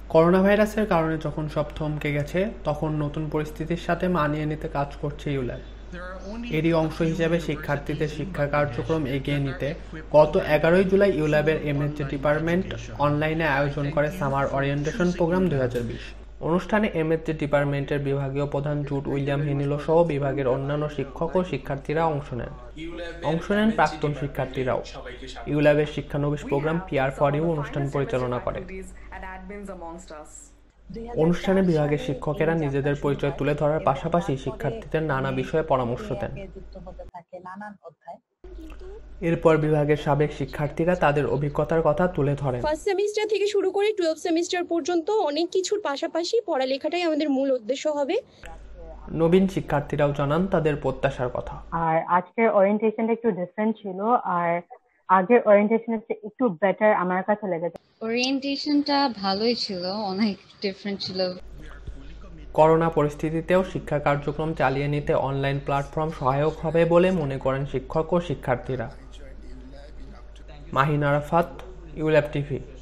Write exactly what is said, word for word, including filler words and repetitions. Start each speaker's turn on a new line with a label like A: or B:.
A: Corona ভাইরাসের কারণে যখন সব থমকে গেছে, তখন নতুন পরিস্থিতির সাথে মানিয়ে নিতে কাজ করছে ইউল্যাব। এরই অংশ হিসেবে শিক্ষার্থীদের শিক্ষা কার্যক্রম এগিয়ে নিতে গত এগারোই জুলাই ইউল্যাবের এমএসজি ডিপার্টমেন্ট অনলাইনে আয়োজন করে সামার ওরিয়েন্টেশন প্রোগ্রাম দুই হাজার বিশ। অনুষ্ঠানে এমএসজি ডিপার্টমেন্টের বিভাগীয় প্রধান জুড উইলিয়াম হেনিলো সহ বিভাগের অন্যান্য শিক্ষক ও শিক্ষার্থীরা অংশ নেন। অংশ নেন প্রাক্তন শিক্ষার্থীরাও। ইউল্যাবের শিক্ষানবিশ প্রোগ্রাম পিআর ফর ইউ অনুষ্ঠান পরিচালনা করে। অনুষ্ঠানে বিভাগের শিক্ষকেরা নিজেদের পরিচয় তুলে ধরার পাশাপাশি শিক্ষার্থীদের নানা বিষয়ে পরামর্শ দেন। এরপর বিভাগের সাবেক শিক্ষার্থীরা তাদের অভিজ্ঞতার কথা তুলে ধরেন।
B: ফার্স্ট সেমিস্টার থেকে শুরু করে টুয়েলভ সেমিস্টার পর্যন্ত অনেক কিছুর পাশাপাশি পড়ালেখাটাই আমাদের মূল উদ্দেশ্য হবে।
A: নবীন শিক্ষার্থীরাও জানান তাদের প্রত্যাশার কথা।
C: আর আজকের ওরিয়েন্টেশনটা একটু ডিফারেন্ট ছিল, আর আগের ওরিয়েন্টেশনের চেয়ে একটু বেটার আমার কাছে লেগেছে।
D: ওরিয়েন্টেশনটা ভালোই ছিল, অনেক ডিফারেন্ট ছিল।
A: করোনা পরিস্থিতিতেও শিক্ষা কার্যক্রম চালিয়ে নিতে অনলাইন প্ল্যাটফর্ম সহায়ক হবে বলে মনে করেন শিক্ষক ও শিক্ষার্থীরা। মাহিন আরাফাত, ইউল্যাব টিভি।